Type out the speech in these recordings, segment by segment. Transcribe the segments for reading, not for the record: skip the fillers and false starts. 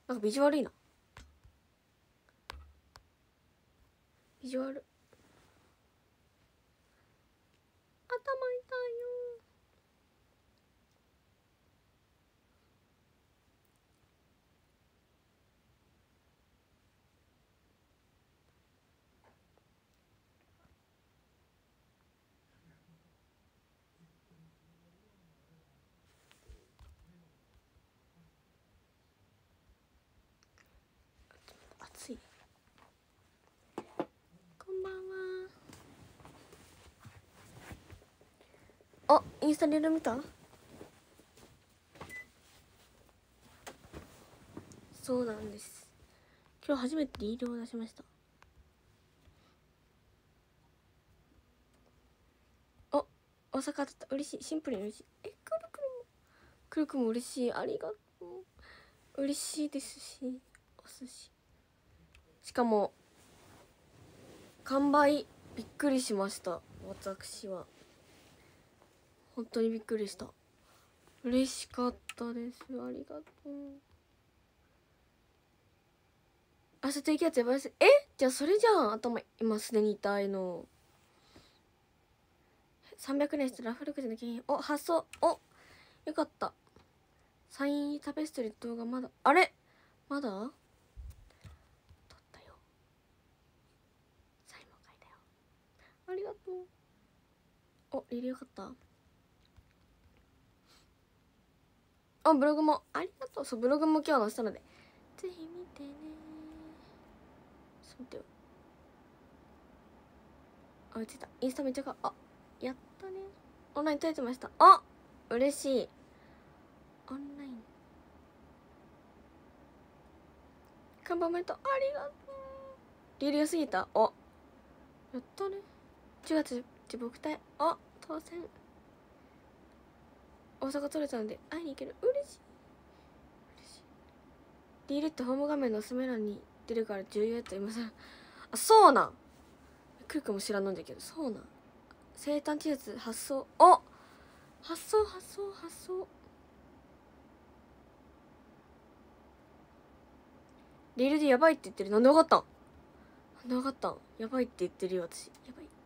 なんかビジュアルいいな。ビジュアル頭痛いよ。暑い。こんばんは。あ、インスタリール見た？そうなんです。今日初めてリールを出しました。お、大阪だった。嬉しい。シンプルに嬉しい。くるくるも。くるくるも嬉しい。ありがとう。嬉しいですし、お寿司。しかも完売、びっくりしました。私は本当にびっくりした。嬉しかったです。ありがとう。明日低気圧やばいです。じゃあそれじゃん。頭今すでに痛いの。300年してラフルクジの景品。お、発送。お、よかった。サインタペストリー動画まだ、あれまだ撮ったよ。サインも書いたよ。ありがとう。お、リリーよかった。あ、ブログもありがとう。そう、ブログも今日載せたのでぜひ見てね。ちょっと待ってよ。あ、ついた。インスタめっちゃやったね。オンライン撮れてました。あ、嬉しい。オンライン看板おめでとう。ありがとう。リリー良すぎた。やったね。10月自僕隊。当選。大阪取れたので会いに行ける。嬉しい。リールってホーム画面のおすすめ欄に出るから重要やと今さ。そうなん。クルクも知らんのんだけど、そうなん。生誕 T シャツ発送。発送。リールでやばいって言ってる。なんでわかったんやばいって言ってるよ私。やばい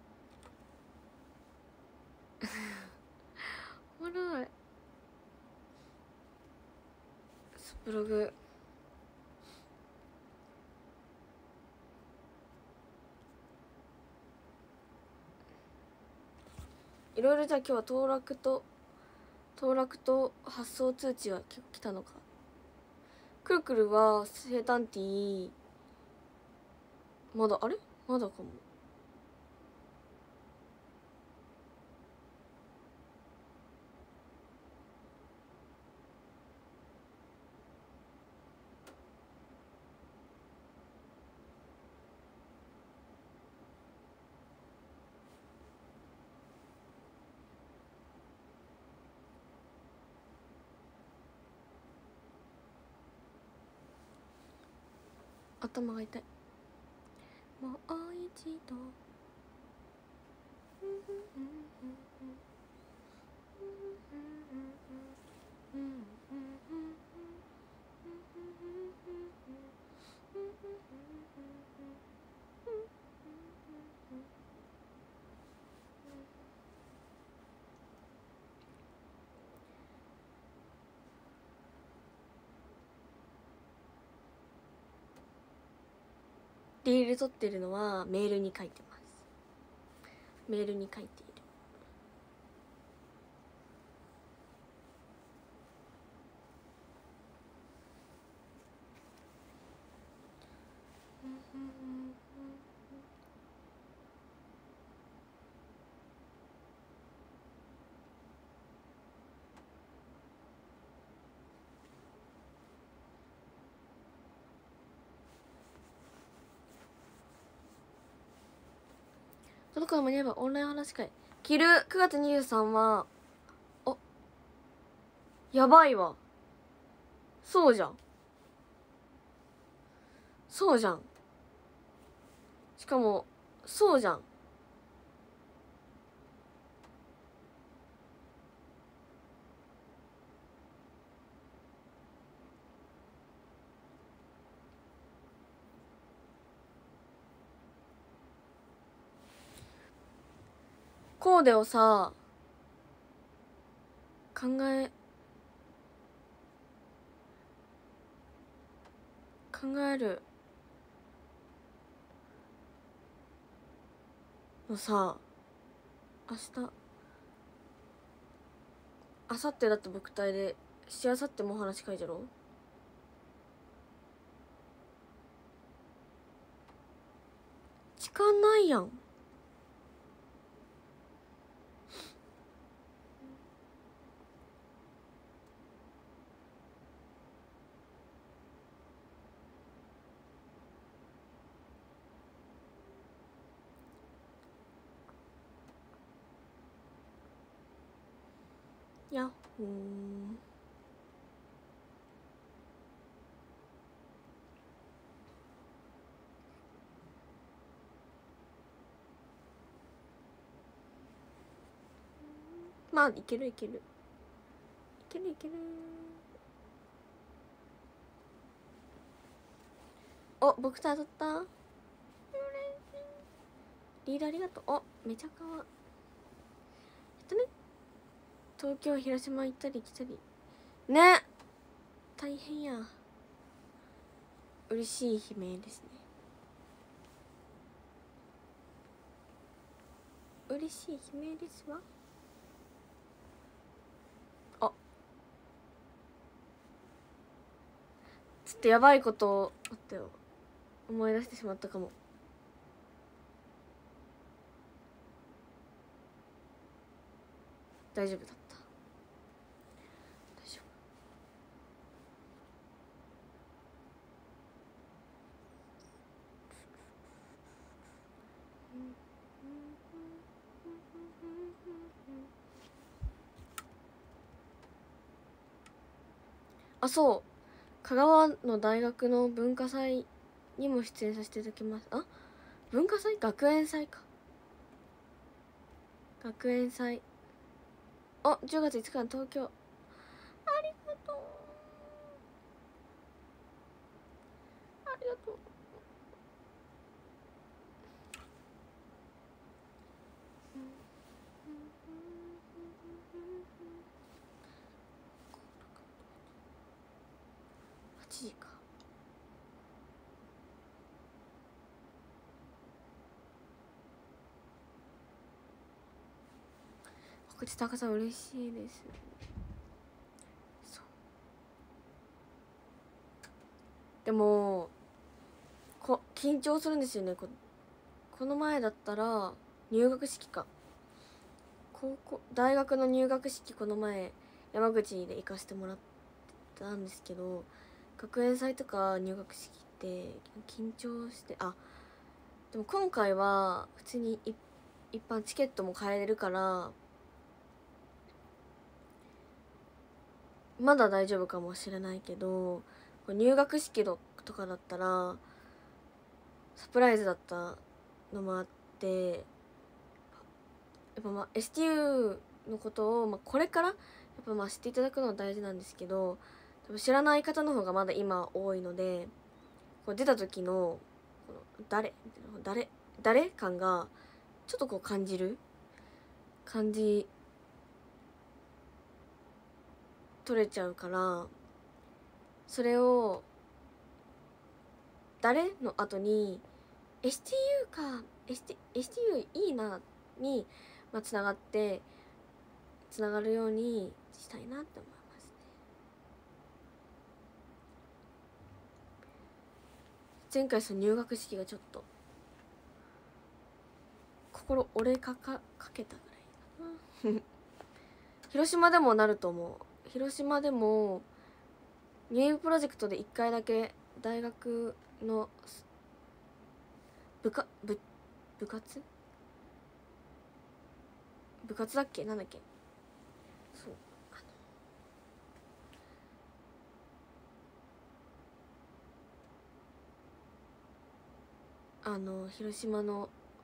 っておもろい。ブログいろいろ。じゃあ今日は登録と発送通知は結構来たのか。くるくるは生誕 T まだかも。頭が痛い。もう一度リール撮ってるのはメールに書いてます。メールに書いている。届くの間に合えばオンライン話し会着る。9月23はやばいわ。そうじゃん。しかもそうじゃん。 コーデをさ考えるのさ、明日明後日だって僕隊で、しあさってもお話会じゃろ。時間ないやん。やっほー。まあいけるいけるいけるいける。お、僕と当たった。リーダーありがとう。お、めちゃかわ。ね、東京広島行ったり来たりね、大変や。嬉しい悲鳴ですね。嬉しい悲鳴ですわ。あ、ちょっとやばいことあったよ。思い出してしまったかも。大丈夫だった。大丈夫。あ、そう、香川の大学の文化祭にも出演させていただきます。あ、文化祭、学園祭か。学園祭。あ、10月5日の東京。ありがとう。ありがとう。8時か。口高さん嬉しいです。そうでも緊張するんですよね。この前だったら入学式か、大学の入学式、この前山口で行かせてもらったんですけど、学園祭とか入学式って緊張して、あ、でも今回は普通に一般チケットも買えるからまだ大丈夫かもしれないけど、入学式とかだったらサプライズだったのもあって、やっぱSTU のことを、これからやっぱ知っていただくのは大事なんですけど、多分知らない方の方がまだ今多いので、出た時のこの誰感がちょっと感じ取れちゃうから、それを誰の後に STU か STU いいなにつながるようにしたいなって思いますね。前回その入学式がちょっと心折れかけたぐらい広島でもなると思う。広島でもニュープロジェクトで1回だけ大学の部活だっけ、なんだっけ、そう、広島の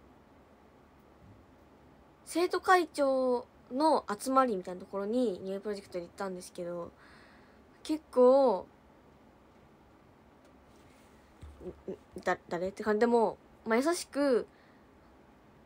生徒会長の集まりみたいなところにニュープロジェクトで行ったんですけど、結構誰って感じでも、優しく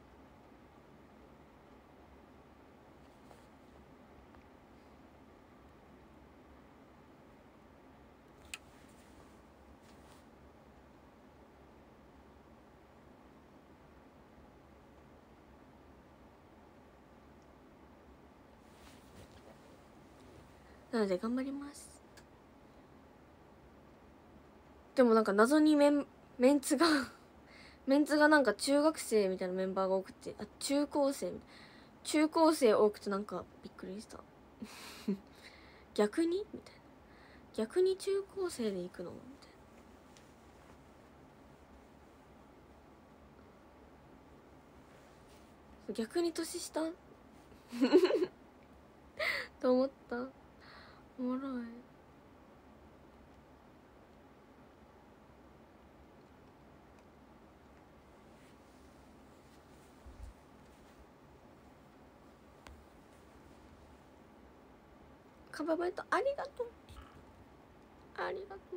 なので頑張ります。でもなんか謎にメンツがメンツがなんか中学生みたいなメンバーが多くて、あ、中高生多くてなんかびっくりした逆にみたいな、逆に中高生で行くのみたいな、逆に年下と思った。おもろい。カババイトありがとう、ありがとう。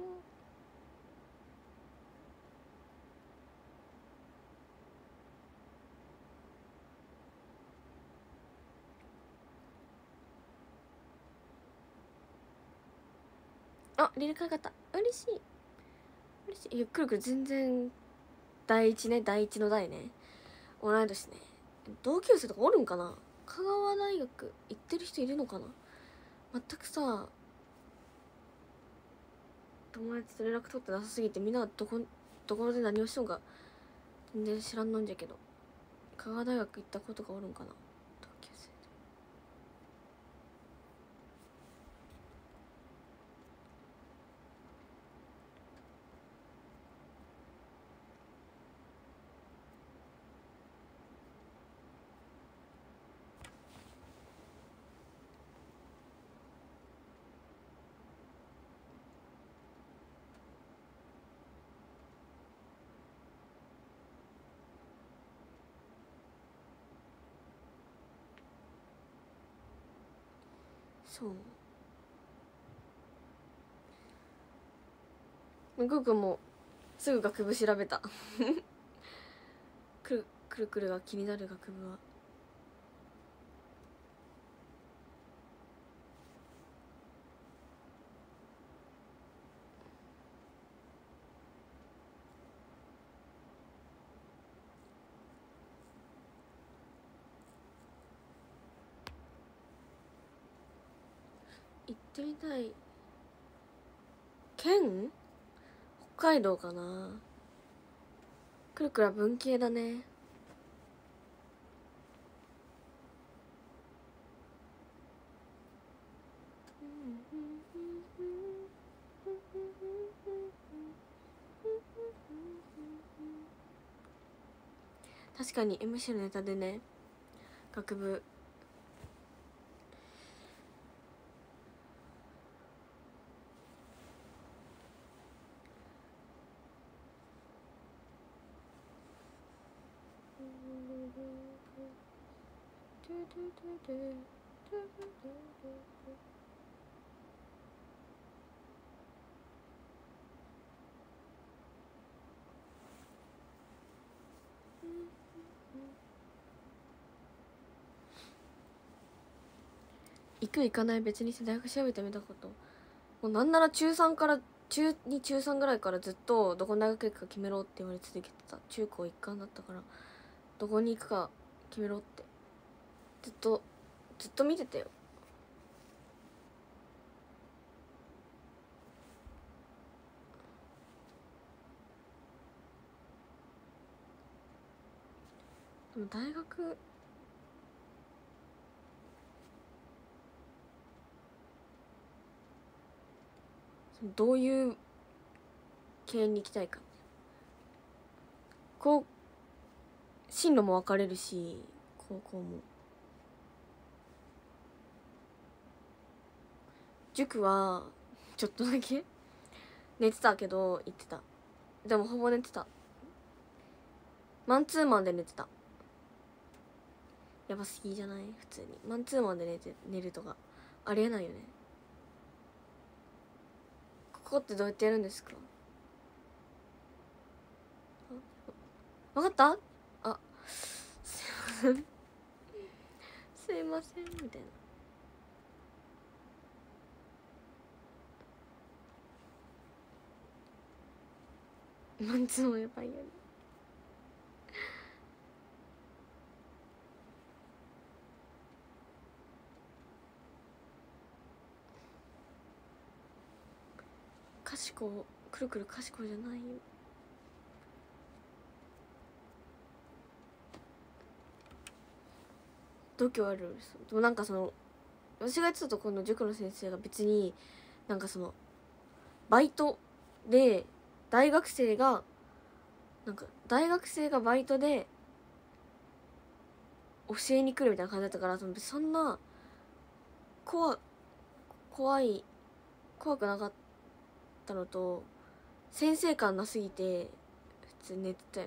あ、リレカ方嬉しい嬉しい。いや、くるくる全然第一ね、第一の代ね、同い年ね。同級生とかおるんかな。香川大学行ってる人いるのかな。全くさ、友達と連絡取ってなさすぎて、みんなどこで何をしとんか全然知らんのんじゃけど、香川大学行った子とかおるんかな、同級生で。そう、むくくんもすぐ学部調べたくるくるが気になる学部は、 ってみたい県北海道かな。くるくるは文系だね。確かに MC のネタでね、学部行く行かない別にして大学調べてみたこと、もうなんなら中3から中2中3ぐらいからずっとどこの大学行くか決めろって言われ続けてた。中高一貫だったからどこに行くか決めろってずっと見てたよ。でも大学どういう系に行きたいか、こう進路も分かれるし、高校も塾はちょっとだけ寝てたけど行ってた。でもほぼ寝てた。マンツーマンで寝てた。やばすぎじゃない？普通にマンツーマンで寝るとかありえないよね。ここってどうやってやるんですか？分かった？あ、すいませんすいませんみたいな。マンツーマンやばいよね。くるくる賢いじゃないよ。度胸ある。でもなんかその私がやってたところの塾の先生が別になんかそのバイトで大学生がバイトで教えに来るみたいな感じだったから、そんな怖くなかったのと、先生感なすぎて普通に寝てたよね。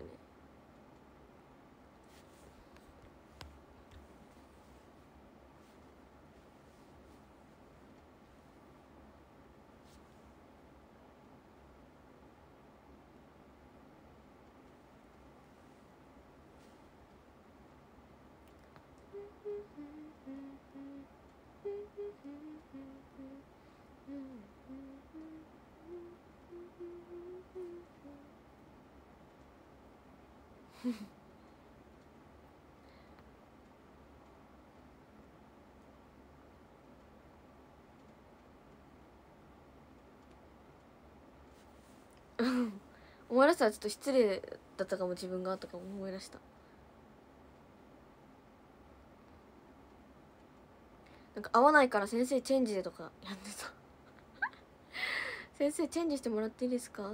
思い出したらちょっと失礼だったかも、自分がとか思い出した。なんか合わないから先生チェンジでとかやってた先生チェンジしてもらっていいですかって。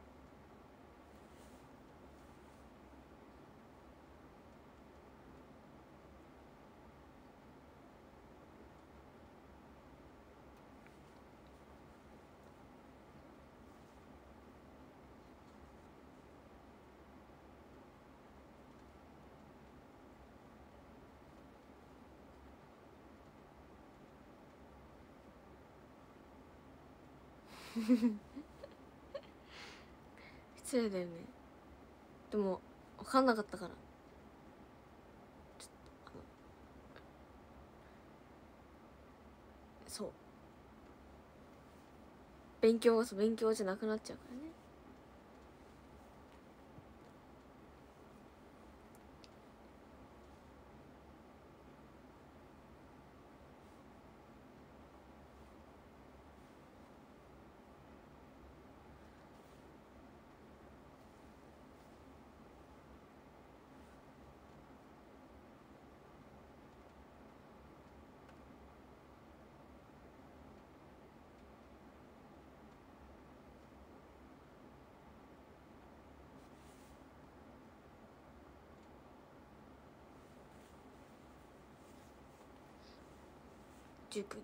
失礼だよね。でも分かんなかったから、そう勉強じゃなくなっちゃうからね。 塾ね。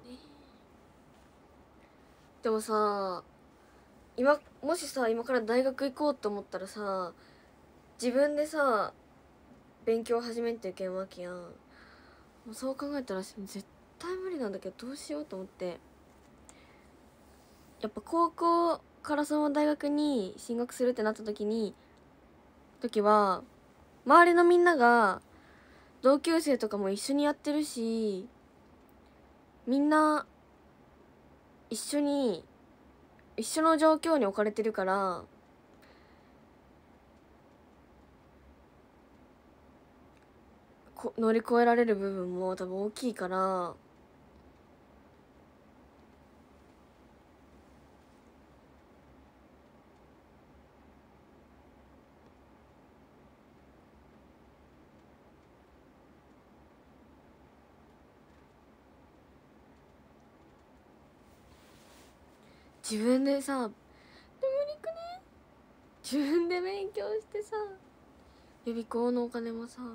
でもさ、もしさ今から大学行こうと思ったらさ、自分でさ勉強始めんといけんわけやん。もうそう考えたら絶対無理なんだけど、どうしようと思って。やっぱ高校からその大学に進学するってなった時は周りのみんなが同級生とかも一緒にやってるし、みんな一緒の状況に置かれてるから、乗り越えられる部分も多分大きいから、自分でさ、でも無理くね、自分で勉強してさ、予備校のお金もさ、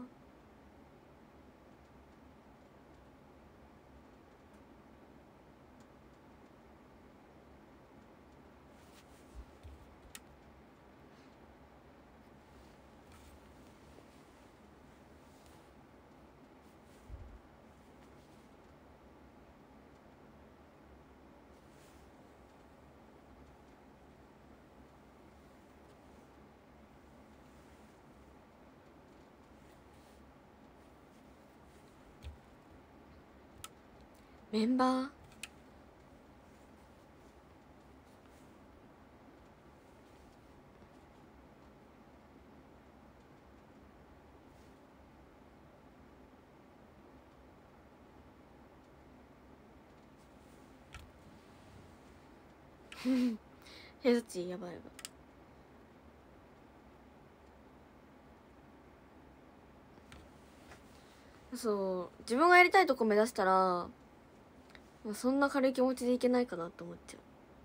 メンバーそっちやばいやばい。そう自分がやりたいとこ目指したら、まあ、そんな軽い気持ちでいけないかなと思っちゃう。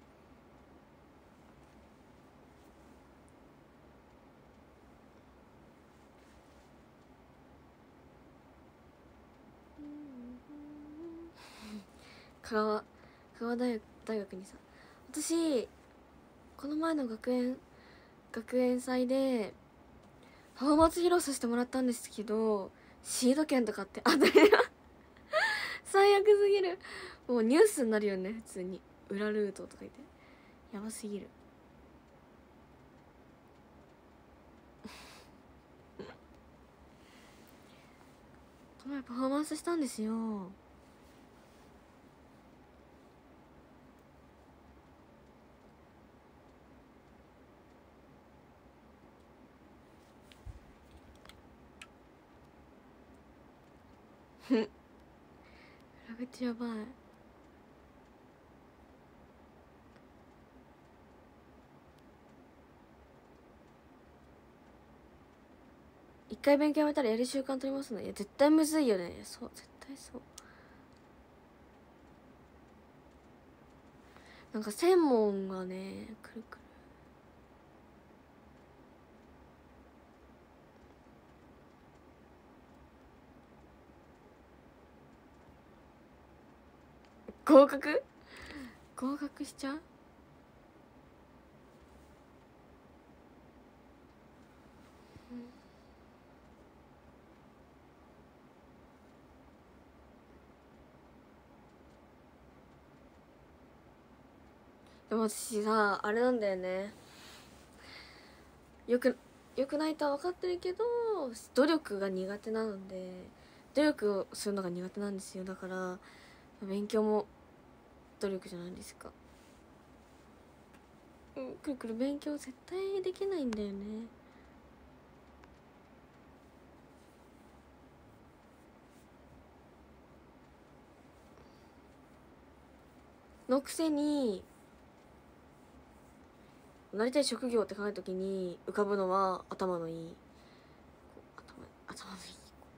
香川大学にさ、私この前の学園祭でパフォーマンス披露させてもらったんですけど、シード権とかって最悪すぎる。もうニュースになるよね、普通に。裏ルートとか言って、やばすぎる。この前パフォーマンスしたんですよ。裏口やばい。一回勉強やめたらやる習慣取りますね。いや絶対むずいよね。そう絶対そう。なんか専門がね、くるくる。合格しちゃう。でも私さ、あれなんだよね。よくないとは分かってるけど、努力が苦手なので、努力をするのが苦手なんですよ。だから勉強も努力じゃないですか。くるくる勉強絶対できないんだよね。のくせになりたい職業って考えた時に浮かぶのは頭のいい、頭のいい、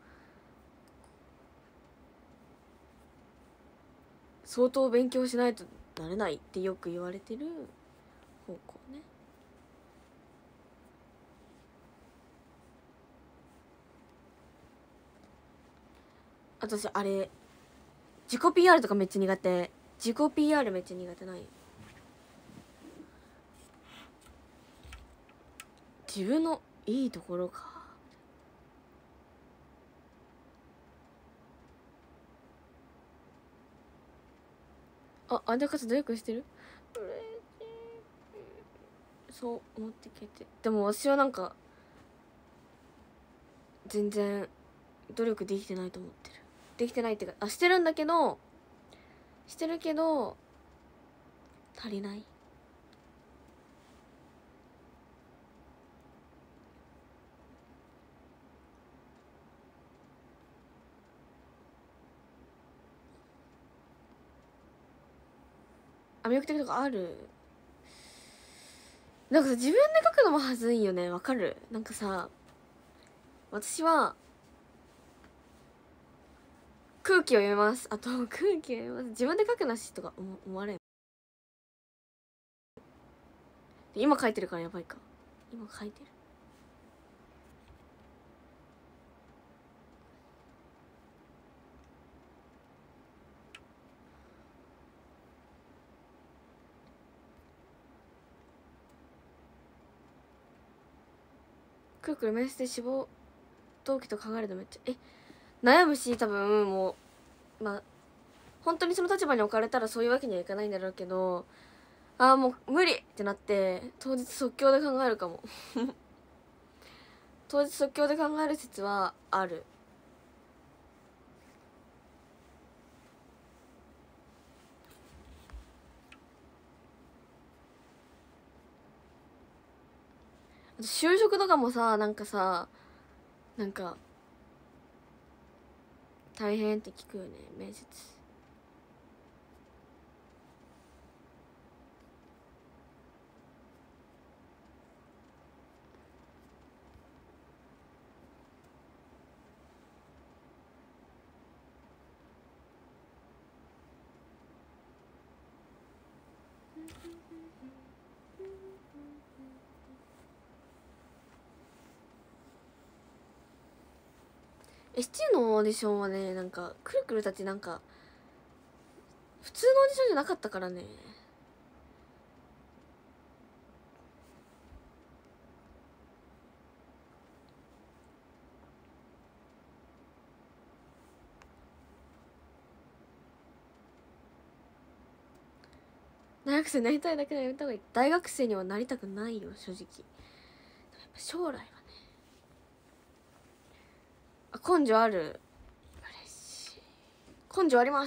相当勉強しないとなれないってよく言われてる方向ね。私あれ自己 PR とかめっちゃ苦手。自己 PR めっちゃ苦手なんよ。自分のいいところか。あ、あんたかつ努力してる？そう思ってくれて。でも私はなんか全然努力できてないと思ってる。できてないっていうか、してるんだけど、してるけど足りない。魅力的とかある？なんかさ、自分で書くのもはずいよね。わかる？なんかさ、私は空気を読みます。あと空気を読みます。自分で書くなしとか思われん。今書いてるからやばいか。今書いてる。くるくる面接で志望動機と考えるのめっちゃ悩むし、多分もうまあ本当にその立場に置かれたらそういうわけにはいかないんだろうけど、もう無理ってなって当日即興で考えるかも当日即興で考える説はある。就職とかもさ、なんかさ、なんか大変って聞くよね、面接。ST のオーディションはね、なんかくるくるたちなんか普通のオーディションじゃなかったからね。大学生になりたいだけでやめた方がいい。大学生にはなりたくないよ、正直。やっぱ将来はね。根性ある。嬉しい。根性あります。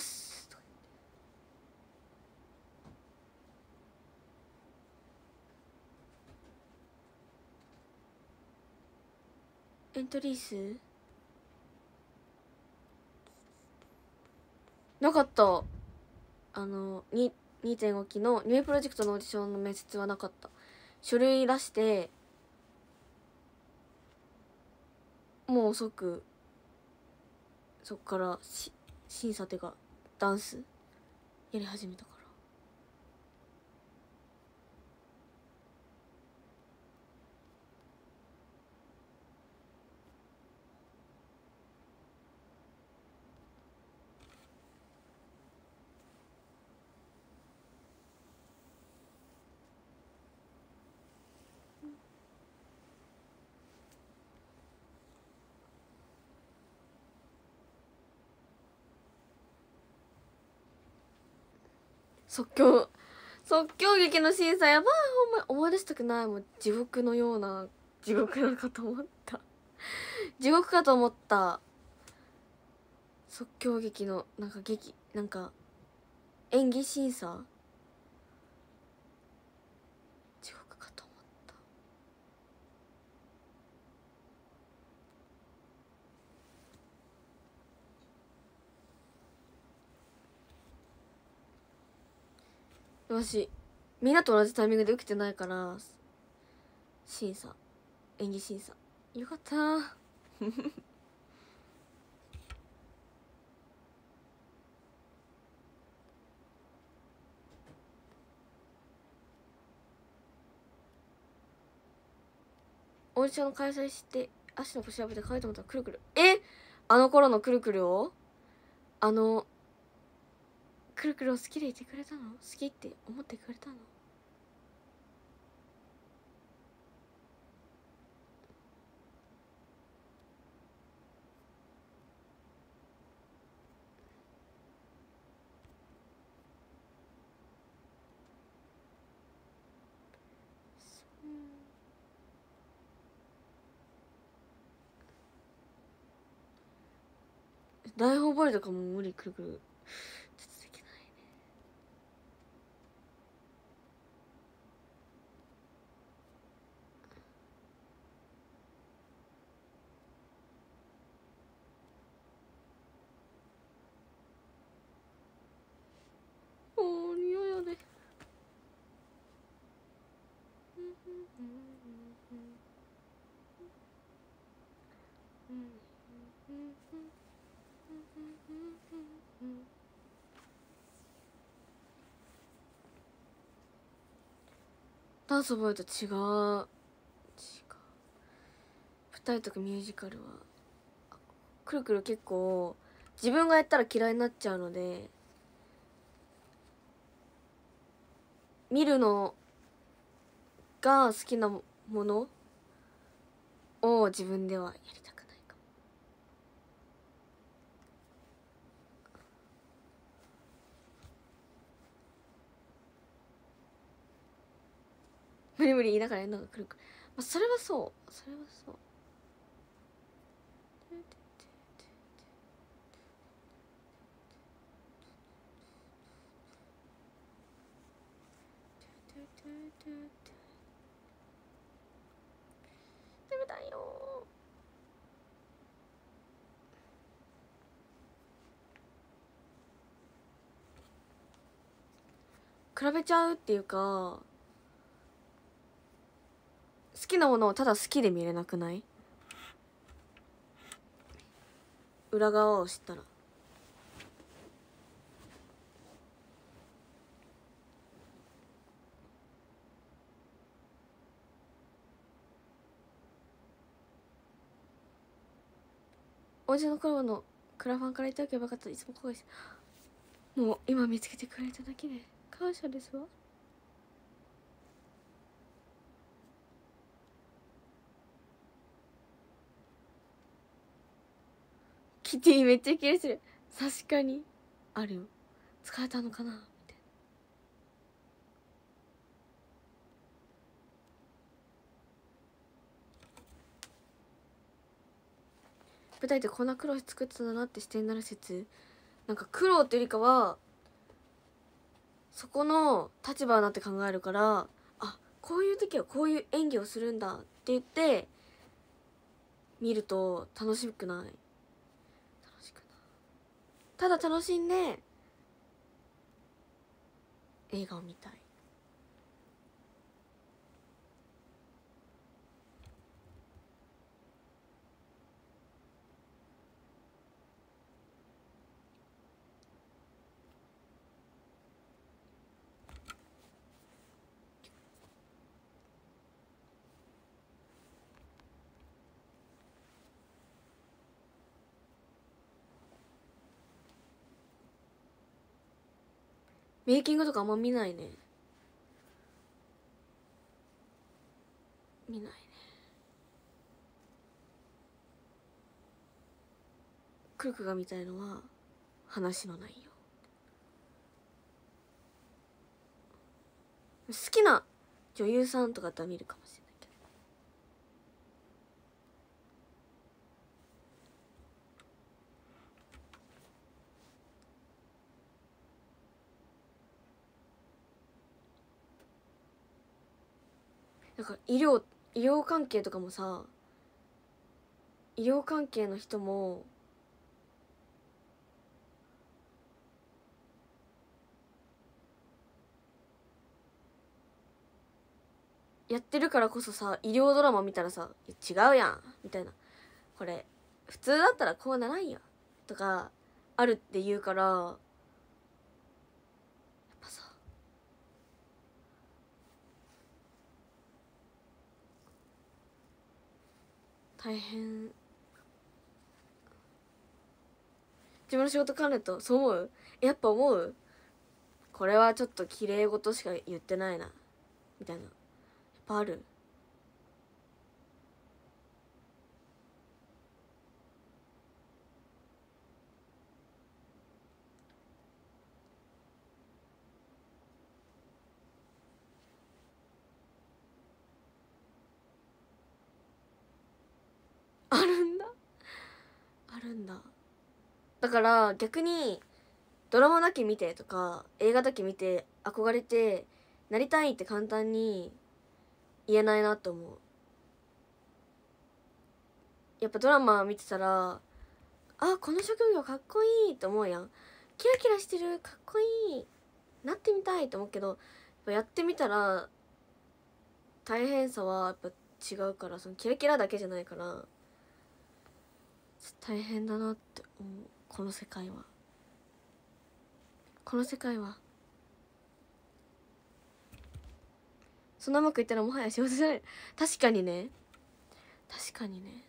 エントリー数なかった。2.5 期のニュープロジェクトのオーディションの面接はなかった。書類出してもう即そっから審査っていうかダンスやり始めたから。即興劇の審査やばい。ほんま思い出したくない。もう地獄のような地獄なかと思った地獄かと思った。即興劇のなんか演技審査地獄かと思った。私みんなと同じタイミングで受けてないから演技審査よかったオーディションの開催して足の子調べて書いてもらったらくるくるあの頃のくるくるをくるくるを好きでいてくれたの？好きって思ってくれたの？台本覚えるとかも無理。くるくるちょっとできないね。もう匂いやね。ダンス覚えると違う。舞台とかミュージカルはくるくる結構自分がやったら嫌いになっちゃうので、見るのが好きなものを自分ではやりたくないかも。無理無理だからやるのがくるくる、まあ、それはそう。それはそう。ダメだよ。比べちゃうっていうか、好きなものをただ好きで見れなくない？裏側を知ったら。おじの頃のクラファンから言っておけばよかった。いつも後悔して、もう今見つけてくれただけで感謝ですわ。キティめっちゃキレしてる。確かにあるよ。疲れたのかなみたいな。舞台ってこんな苦労して作ってたんだなって視点になる説。なんか苦労っていうよりかはそこの立場になって考えるから、あ、こういう時はこういう演技をするんだって言って見ると楽しくない。楽しくない。ただ楽しんで映画を見たい。メイキングとかあんま見ないね。見ないね。クルクが見たいのは話の内容。好きな女優さんとかだったら見るかもしれないけど。だから医療関係とかもさ、医療関係の人もやってるからこそさ、医療ドラマ見たらさ、違うやんみたいな、これ普通だったらこうならんやとかあるって言うから、やっぱさ、大変。自分の仕事関連とそう思う？やっぱ思う？ これはちょっと綺麗事しか言ってないなみたいなやっぱある？あるんだ、あるんだ。だから逆にドラマだけ見てとか映画だけ見て憧れてなりたいって簡単に言えないなと思う。やっぱドラマ見てたら、あ、この職業かっこいいと思うやん。キラキラしてる、かっこいい、なってみたいと思うけど、やっぱやってみたら大変さはやっぱ違うから、そのキラキラだけじゃないから大変だなって思う。この世界は、この世界はそんなうまくいったらもはや仕事じゃない。確かにね、確かにね。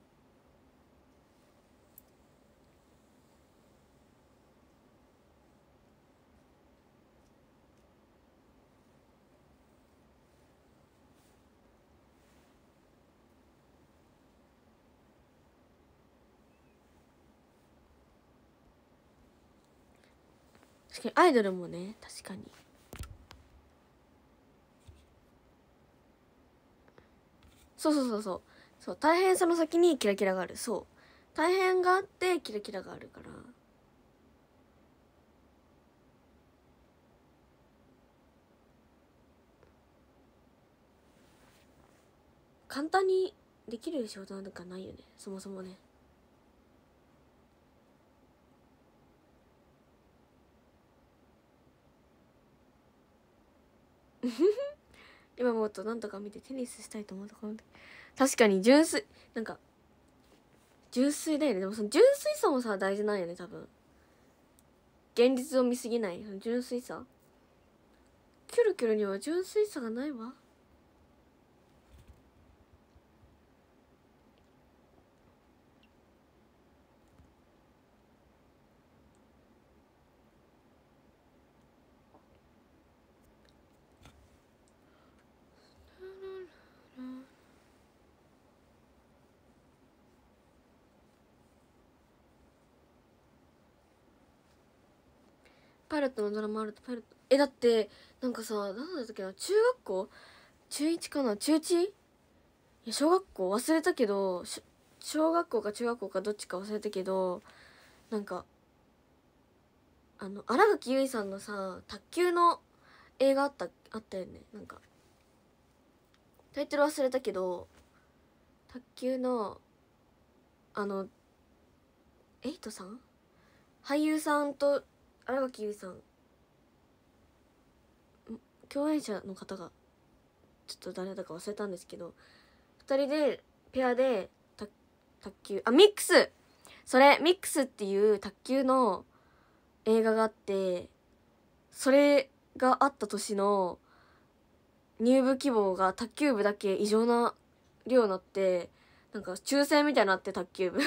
確かにアイドルもね、確かにそうそうそうそうそう、大変さの先にキラキラがある。そう、大変があってキラキラがあるから、簡単にできる仕事なんかないよね、そもそもね。今もっとなんとか見てテニスしたいと思うところで、確かに純粋、なんか純粋だよね。でもその純粋さもさ大事なんよね多分。現実を見すぎない、その純粋さ。キュルキュルには純粋さがないわ。パイロットのドラマあるとパイロット、だってなんかさ、何だったっけな、中学校、中1かな、中 1？ いや小学校忘れたけど、小学校か中学校かどっちか忘れたけど、なんか新垣結衣さんのさ卓球の映画あったよね。なんかタイトル忘れたけど、卓球のエイトさん、俳優さんと新垣結衣さん、共演者の方がちょっと誰だか忘れたんですけど、2人でペアで卓球、ミックス、それミックスっていう卓球の映画があって、それがあった年の入部希望が卓球部だけ異常な量になって、なんか抽選みたいになって、卓球部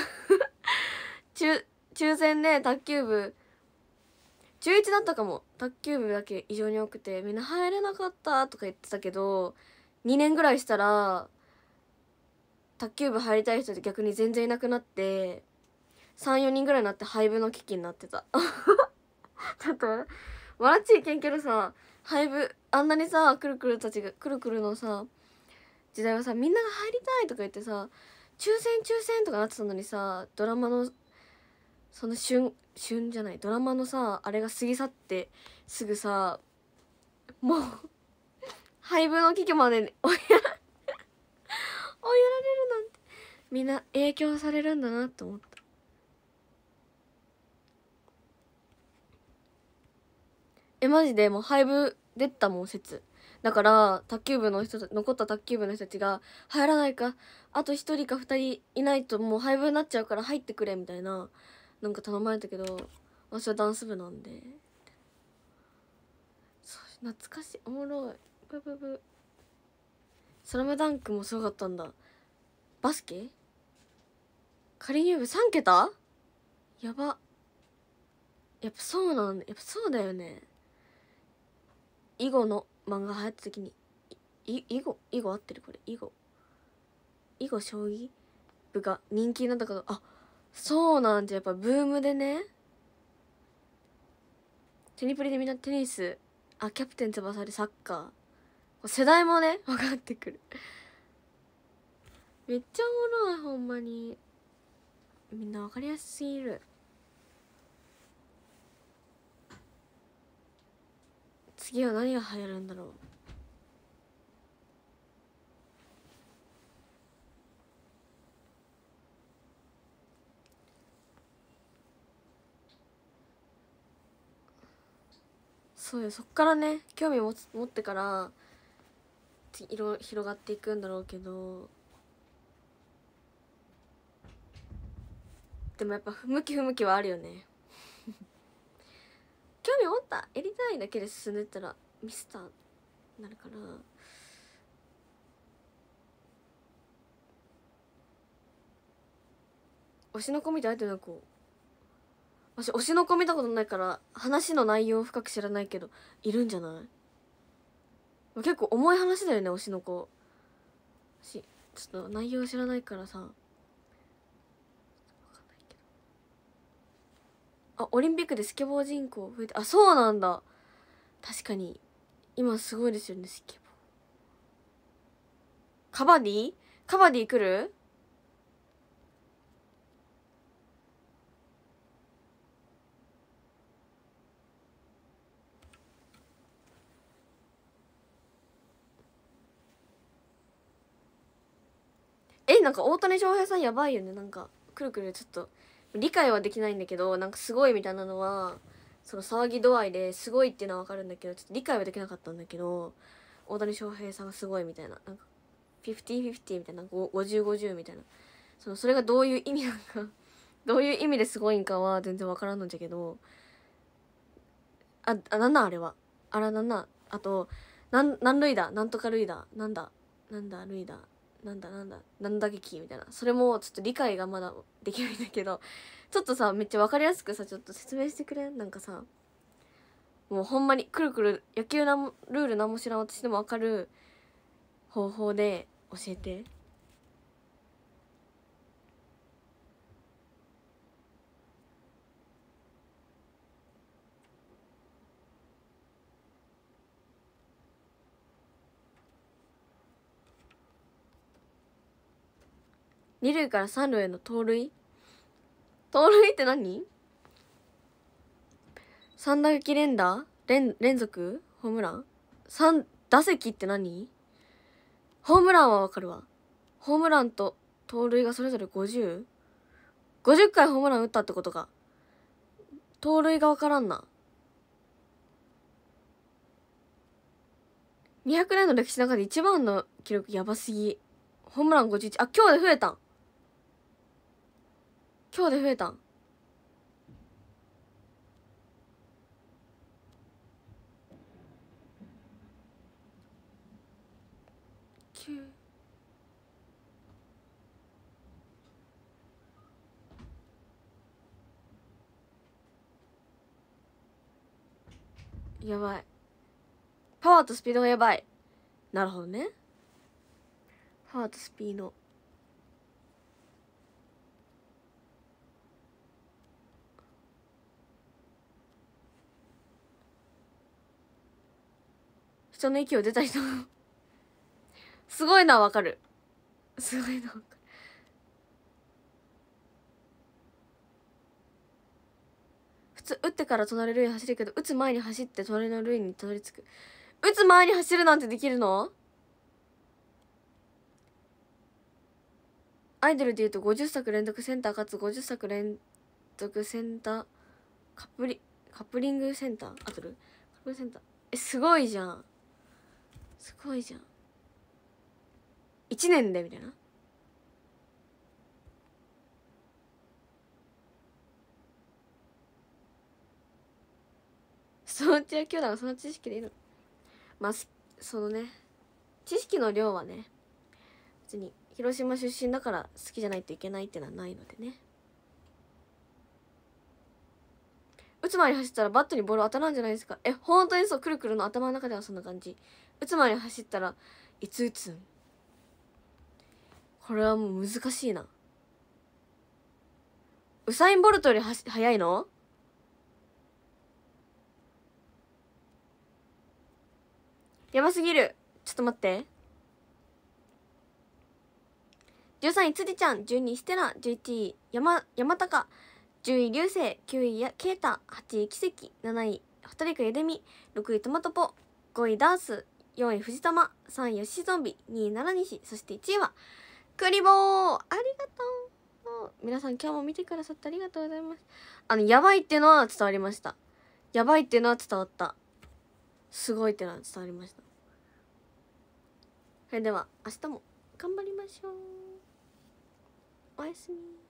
抽選で卓球部、中1だったかも、卓球部だけ異常に多くてみんな入れなかったとか言ってたけど、2年ぐらいしたら卓球部入りたい人って逆に全然いなくなって、34人ぐらいになって廃部の危機になってたちょっと笑っちゃいけんけどさ、廃部あんなにさ、くるくるたちがくるくるのさ時代はさ、みんなが入りたいとか言ってさ、抽選とかなってたのにさ、ドラマのその旬じゃない、ドラマのさあれが過ぎ去ってすぐさ、もう廃部の危機まで追いやられるなんて、みんな影響されるんだなと思った。マジでもう廃部出たもん説。だから卓球部の人、残った卓球部の人たちが入らないか、あと1人か2人いないともう廃部になっちゃうから入ってくれみたいな、なんか頼まれたけど、私はダンス部なんで。そう、懐かしい、おもろい。ブブブ。スラムダンクもすごかったんだ。バスケ仮入部3桁、やば。やっぱそうなんだ、やっぱそうだよね。 囲碁の漫画流行った時に囲碁合ってるこれ囲碁将棋部が人気になったから、あ、そうなんじゃ。やっぱブームでね。テニプリでみんなテニス、あ、キャプテン翼でサッカー、世代もね分かってくる。めっちゃおもろい、ほんまに。みんな分かりやすすぎる。次は何が流行るんだろう。そうよ、そっからね興味持ってから広がっていくんだろうけど、でもやっぱ向き不向きはあるよね興味持った、やりたいだけで進んでったらミスターになるから。推しの子見て相手の子、私推しの子見たことないから話の内容を深く知らないけど、いるんじゃない？結構重い話だよね、推しの子。ちょっと内容知らないからさ。あ、オリンピックでスケボー人口増えて、あ、そうなんだ。確かに今すごいですよね、スケボー。カバディ来る？なんか大谷翔平さんやばいよね。なんかくるくるちょっと理解はできないんだけど、なんかすごいみたいなのはその騒ぎ度合いですごいっていうのは分かるんだけど、ちょっと理解はできなかったんだけど、大谷翔平さんがすごいみたいな、なんか50-50みたいな、50-50みたいな、それがどういう意味なんかどういう意味ですごいんかは全然分からんのんじゃけど、なんだあれは、あらなんだ、あとなん類だ、なんとか類だ、なんだ類だ、なんだ劇みたいな、それもちょっと理解がまだできないんだけど、ちょっとさめっちゃ分かりやすくさちょっと説明してくれん？なんかさ、もうほんまにくるくる野球ルールなんも知らん私でも分かる方法で教えて。二塁から三塁への盗塁って何？三打撃連打連続ホームラン三打席って何？ホームランはわかるわ。ホームランと盗塁がそれぞれ 50？ 50回ホームラン打ったってことか。盗塁がわからんな。200年の歴史の中で一番の記録やばすぎ。ホームラン51。あ、今日で増えたん。やばい。パワーとスピードがやばい。なるほどね。パワーとスピード。人の息を出た人すごいのはわかる。すごいのわかる。普通打ってから隣塁走るけど、打つ前に走って隣の塁にたどり着く。打つ前に走るなんてできるの？アイドルでいうと50作連続センターかつ50作連続センターカップリングセンター合ってる？カップリングセンター、すごいじゃん。すごいじゃん。1年でみたいな。そのうちは兄弟がその知識でいいの？まあそのね、知識の量はね別に広島出身だから好きじゃないといけないってのはないのでね。 打つ前に走ったらバットにボール当たらんじゃないですか。本当にそう。くるくるの頭の中ではそんな感じ。打つ前に走ったらいつ打つん。これはもう難しいな。ウサイン・ボルトより速いの？やばすぎる。ちょっと待って。13位つりちゃん、12位ステラ、11位山高、10位流星、9位ケイタ、8位奇跡、7位ホタルイカゆでみ、6位トマトポ、5位ダース、4位藤玉、3位ヨシゾンビ、2位奈良西、そして1位はクリボー。ありがとう。皆さん今日も見てくださってありがとうございます。やばいっていうのは伝わりました。やばいっていうのは伝わった。すごいっていうのは伝わりました。それでは明日も頑張りましょう。おやすみ。